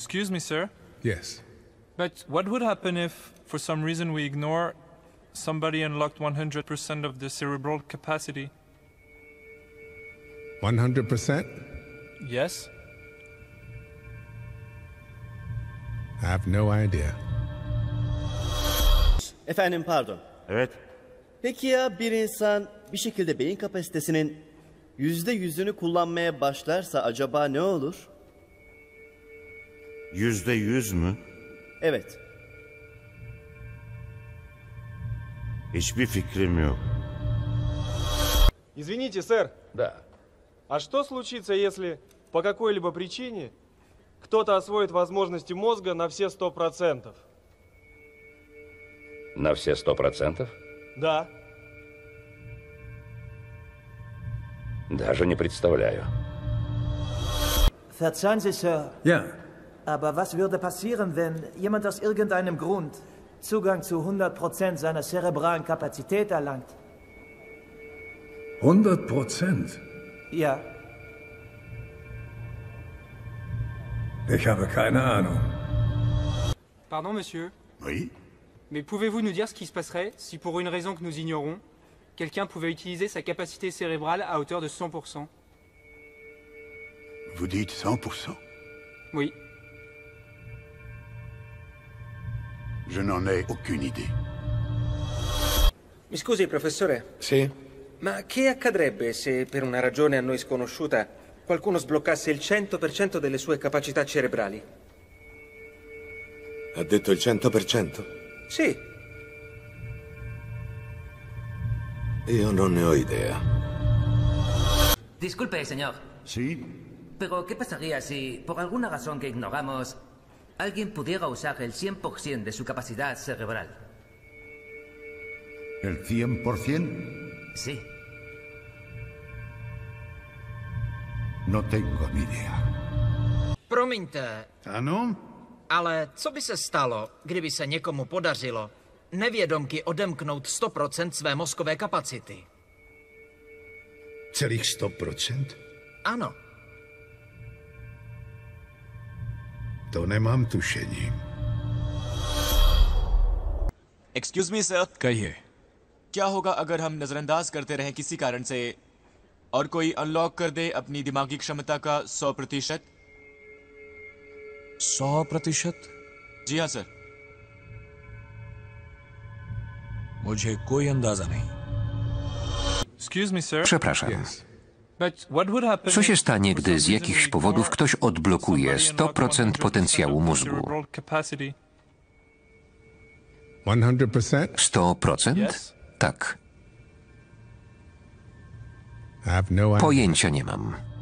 Excuse me, sir. Yes. But what would happen if, for some reason, we ignore somebody unlocked 100% of the cerebral capacity? 100%? Yes? I have no idea. Efendim pardon. Evet. Peki ya bir insan bir şekilde beyin kapasitesinin %100'ünü kullanmaya başlarsa acaba ne olur? %100 mü? Evet. Hiçbir fikrim yok. Извините, сэр. Да. А что случится, если по какой-либо причине кто-то освоит возможности мозга на все 100%? На все 100%? Да. Даже не представляю. Verzeihen Sie, Sir. Ja. Aber was würde passieren, wenn jemand aus irgendeinem Grund Zugang zu 100% seiner cerebralen Kapazität erlangt? 100%? Ja. Ich habe keine Ahnung. Pardon, monsieur. Oui? Mais pouvez-vous nous dire ce qui se passerait si, pour une raison que nous ignorons, quelqu'un pouvait utiliser sa capacité cérébrale à hauteur de 100%? Vous dites 100%? Oui. Je n'en ai aucune idée. Mi scusi, professore? Sì? Ma che accadrebbe se, per una ragione a noi sconosciuta, qualcuno sbloccasse il 100% delle sue capacità cerebrali? Ha detto il 100%? Sì. Io non ne ho idea. Disculpe, señor. Sí. Pero, ¿qué pasaría si, por alguna razón que ignoramos, alguien pudiera usar el 100% de su capacidad cerebral? ¿El 100%? Sí. No tengo ni idea. Promiňte. Ano? Ale co by se stalo, kdyby se někomu podařilo nevědomky odemknout 100% své mozkové kapacity? Celých 100%? Ano. To nemám tušení. Excuse me, sir. कहिए. क्या होगा अगर हम नजरअंदाज करते रहें किसी कारण से और कोई अनलॉक कर दे अपनी दिमागी क्षमता का 100%? 100%? जी हाँ सर. मुझे कोई अंदाजा नहीं. Excuse me, sir. Przepraszam. But what would happen Co się if, stanie, for gdy z some jakichś reason, we powodów ignore ktoś odblokuje somebody unlocked 100% 100% potencjału of the mózgu? cerebral capacity? 100%? 100%? Yes? Tak. I have no idea. Pojęcia nie mam.